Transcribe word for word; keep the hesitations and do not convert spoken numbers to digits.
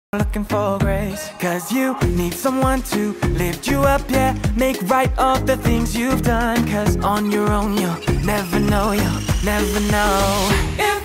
Looking for grace, cause you need someone to lift you up, yeah. Make right all the things you've done, cause on your own you'll never know, you'll never know. If